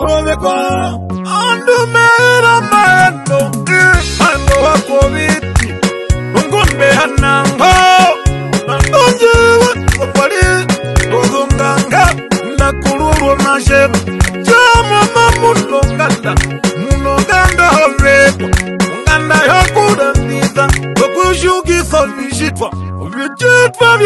Andu mera mando, mando wako viti, ungombe hanango, nandonje wako pali, uzunganga, nakuluru masheru, jama mamundo nganda, muno nganda horeko, nganda yakuda ndiza, wakushuki solishitwa, uvichitwa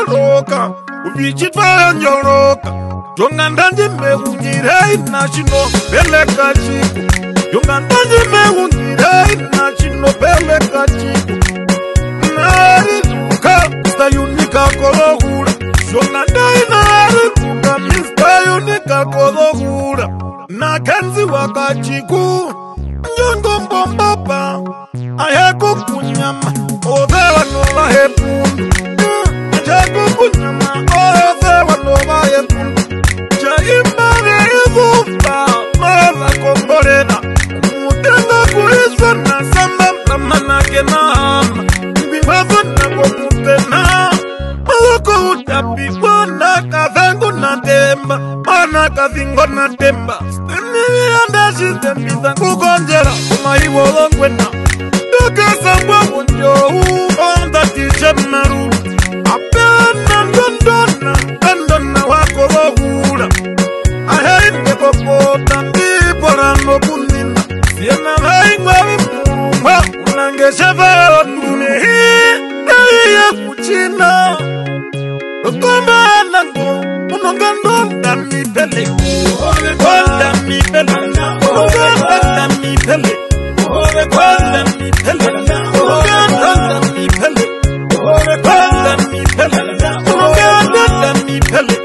vyanjoroka, Yongandanje mehunjire inachino peleka chiku Yongandanje mehunjire inachino peleka chiku Nariluka Mr. Unika Kolohura Yongandai nariluka Mr. Unika Kolohura Nakenzi wakachiku Nyongo mbombapa Ayeko kunyama Odewa nola hepundu Ayeko kunyama Odewa nola hepundu Imare izufa, mala komborena Mutenga kuiza na samba manake na hama Mbivazo na komutena Maloko utapi wana kathangu na temba Mana kathingo na temba Steni andashi tembiza kukonjera Kumaiwo longwena Doka sambwa unjohu Onda tishe maru Apena ndondona wako lohura Ahende popota mbipora no kunina Siena haingwa vipumwa Unangesha varo nune Hii kuchina Ukomba nango Unongandonda mipele Konda mipele Unongandonda mipele Konda mipele Unongandonda mipele Konda mipele Unongandonda mipele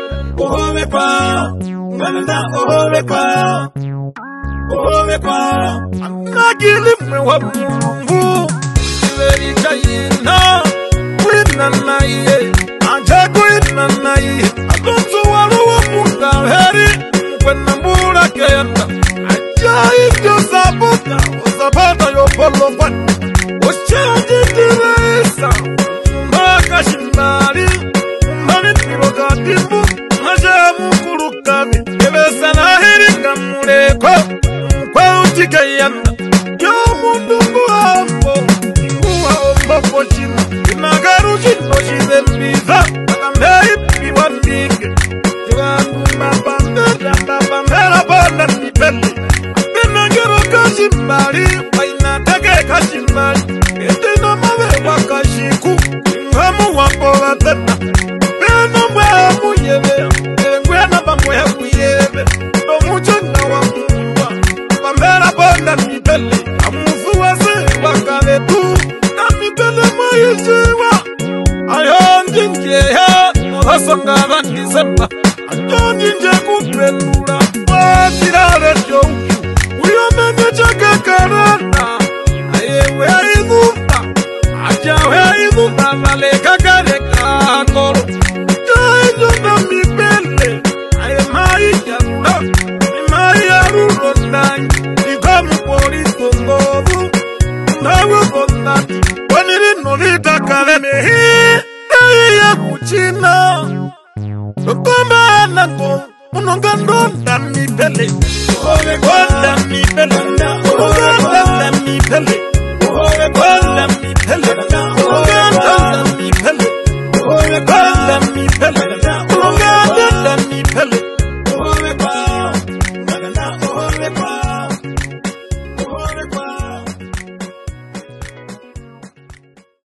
Nagili mwa mungu Ileri chayina Wina na iye Anjago ina na iye Alonso waruwa munga heri Kwena mbura kenda Ajayi kyo sabota Osabata yo polo wani Oshaji diresa Mbaka shimbari Mbani tiroga dimbu Majamu kurukami Ebesa na hiringa mureko Kwa utika yanda Yo mundu mbuhambo Nguwa omba pochina Inagaru chino shizembiza Nakamei piwandike Jivandu mbapambera banda nipele Apena ngero kashimbari Waina teke kashimbari Etina mawe wakashiku Ngamu wambola tena Pena mwehamu yevea Ngwena pamweha kuyeve Nomuchona wa mungwa Pambera bonda mipele Amufu wase wakale tu Na mipele maishiwa Ayonji njeha Muhasongava nisemba Ayonji nje kupelura Watirare joki Uyomene chake karana Ayewe aizufa Ajawe aizufa Vale kakare kakoro Jaijonga mipele Aye mai jarura Mai yaruro ndani Ikamu poliso ngovu Ndawe kondati Waniri novita kaleme hii Daya kuchina Ukomba nango Unongandonda mipele Konda mipele Unongandonda mipele